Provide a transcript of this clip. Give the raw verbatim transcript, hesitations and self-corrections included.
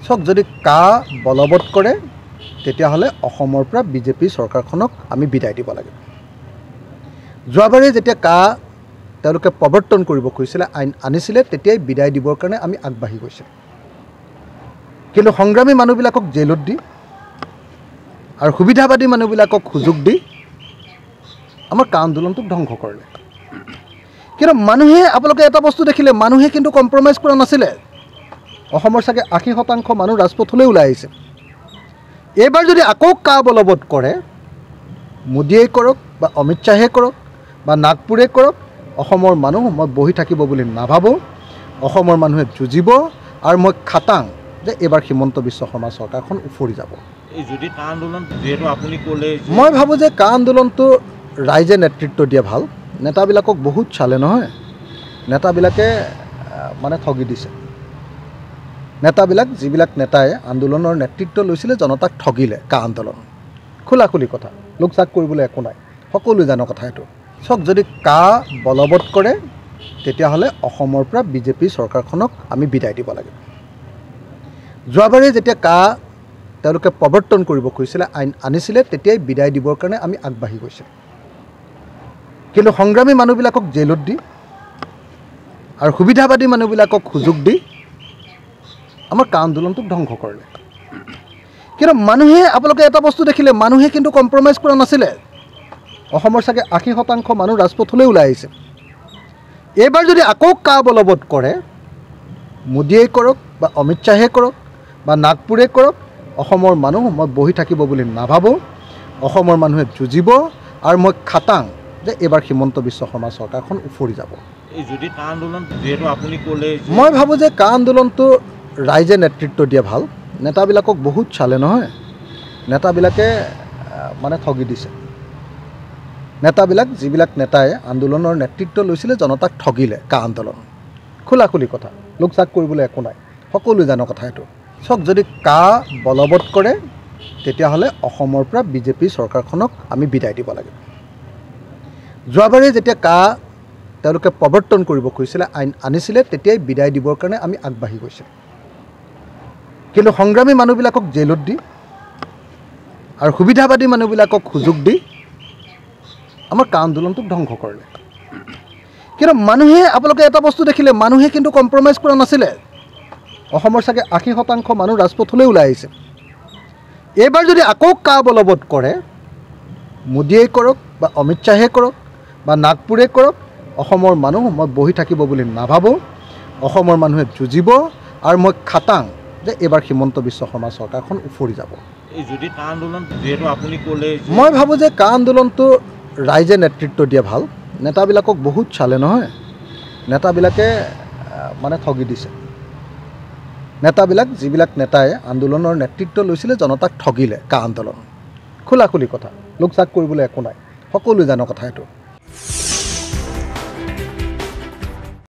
চাওক যদি কা বলবৎ কৰে তেতিয়াহ'লে অসমৰ পৰা বিজেপি চৰকাৰখনক আমি বিদায় দিব লাগে। যোৱাবাৰে যেতিয়া কা তেওঁলোকে প্ৰৱৰ্তন কৰিব খুজিছিলে, আইন আনিছিলে, তেতিয়াই বিদায় দিবৰ কাৰণে আমি আগবাঢ়ি গৈছিলোঁ। কিন্তু সংগ্ৰামী মানুহবিলাকক জেলত দি আৰু সুবিধাবাদী মানুহবিলাকক সুযোগ দি আমাৰ কা আন্দোলনটোক ধ্বংস কৰিলে। কিন্তু মানুহে আপোনালোকে এটা বস্তু দেখিলে, মানুহে কিন্তু কম্প্ৰমাইজ কৰা নাছিলে। অসমৰ চাগে আশী শতাংশ মানুহ ৰাজপথলৈ ওলাই আহিছে। এইবাৰ যদি আকৌ কা বলবৎ কৰে, মোদীয়ে কৰক বা অমিত শ্বাহে কৰক বা নাগপুৰে কৰক, অসমৰ মানুহ মই বহি থাকিব বুলি নাভাবোঁ। অসমৰ মানুহে যুঁজিব আৰু মই খাটাং যে এইবাৰ হিমন্ত বিশ্ব শৰ্মা চৰকাৰখন উফৰি যাব। এই যদি কা আন্দোলন যিহেতু আপুনি ক'লে, মই ভাবোঁ যে কা আন্দোলনটো ৰাইজে নেতৃত্ব দিয়া ভাল। নেতাবিলাকক বহুত চালে নহয়, নেতাবিলাকে মানে ঠগি দিছে। নেতাবিলাক যিবিলাক নেতাই আন্দোলনৰ নেতৃত্ব লৈছিলে, জনতাক ঠগিলে। কা আন্দোলন খোলা খুলি কথা, লোকচাক কৰিবলৈ একো নাই, সকলোৱে জানো কথা এইটো। চাওক যদি কা বলবৎ কৰে তেতিয়াহ'লে অসমৰ পৰা বিজেপি চৰকাৰখনক আমি বিদায় দিব লাগে। যোৱাবাৰে যেতিয়া কা তেওঁলোকে প্ৰৱৰ্তন কৰিব খুজিছিলে, আইন আনিছিলে, তেতিয়াই বিদায় দিবৰ কাৰণে আমি আগবাঢ়ি গৈছিলোঁ। কিন্তু সংগ্ৰামী মানুহবিলাকক জেলত দি আৰু সুবিধাবাদী মানুহবিলাকক সুযোগ দি আমাৰ কা আন্দোলনটোক ধ্বংস কৰিলে। কিন্তু মানুহে আপোনালোকে এটা বস্তু দেখিলে, মানুহে কিন্তু কম্প্ৰমাইজ কৰা নাছিলে। অসমৰ চাগে আশী শতাংশ মানুহ ৰাজপথলৈ ওলাই আহিছে। এইবাৰ যদি আকৌ কা বলবৎ কৰে, মোদীয়ে কৰক বা অমিত শ্বাহে কৰক বা নাগপুৰে কৰক, অসমৰ মানুহ মই বহি থাকিব বুলি নাভাবোঁ। অসমৰ মানুহে যুঁজিব আৰু মই খাটাং যে এইবাৰ হিমন্ত বিশ্ব শৰ্মা চৰকাৰখন উফৰি যাব। এই যদি কা আন্দোলন যিহেতু আপুনি ক'লে, মই ভাবোঁ যে কা আন্দোলনটো ৰাইজে নেতৃত্ব দিয়া ভাল। নেতাবিলাকক বহুত চালে নহয়, নেতাবিলাকে মানে ঠগি দিছে। নেতাবিলাক যিবিলাক নেতাই আন্দোলনৰ নেতৃত্ব লৈছিলে, জনতাক ঠগিলে। কা আন্দোলন খোলা খুলি কথা, লোকচাক কৰিবলৈ একো নাই, সকলোৱে জানো কথা এইটো। চাওক যদি কা বলবৎ কৰে তেতিয়াহ'লে অসমৰ পৰা বিজেপি চৰকাৰখনক আমি বিদায় দিব লাগে। যোৱাবাৰে যেতিয়া কা তেওঁলোকে প্ৰৱৰ্তন কৰিব খুজিছিলে, আইন আনিছিলে, তেতিয়াই বিদায় দিবৰ কাৰণে আমি আগবাঢ়ি গৈছিলোঁ। কিন্তু সংগ্ৰামী মানুহবিলাকক জেলত দি আৰু সুবিধাবাদী মানুহবিলাকক সুযোগ দি আমাৰ কা আন্দোলনটোক ধ্বংস কৰিলে। কিন্তু মানুহে আপোনালোকে এটা বস্তু দেখিলে, মানুহে কিন্তু কম্প্ৰমাইজ কৰা নাছিলে। অসমৰ চাগে আশী শতাংশ মানুহ ৰাজপথলৈ ওলাই আহিছে। এইবাৰ যদি আকৌ কা বলবৎ কৰে, মোদীয়ে কৰক বা অমিত শ্বাহে কৰক বা নাগপুৰে কৰক, অসমৰ মানুহ মই বহি থাকিব বুলি নাভাবোঁ। অসমৰ মানুহে যুঁজিব আৰু মই খাটাং যে এইবাৰ হিমন্ত বিশ্ব শৰ্মা চৰকাৰখন উফৰি যাব। এই যদি কা আন্দোলন যিহেতু আপুনি ক'লে, মই ভাবোঁ যে কা আন্দোলনটো ৰাইজে নেতৃত্ব দিয়া ভাল। নেতাবিলাকক বহুত চালে নহয়, নেতাবিলাকে মানে ঠগি দিছে। নেতাবিলাক যিবিলাক নেতাই আন্দোলনৰ নেতৃত্ব লৈছিলে, জনতাক ঠগিলে। কা আন্দোলন খোলা খুলি কথা, লোকচাক কৰিবলৈ একো নাই, সকলোৱে জানো কথা এইটো।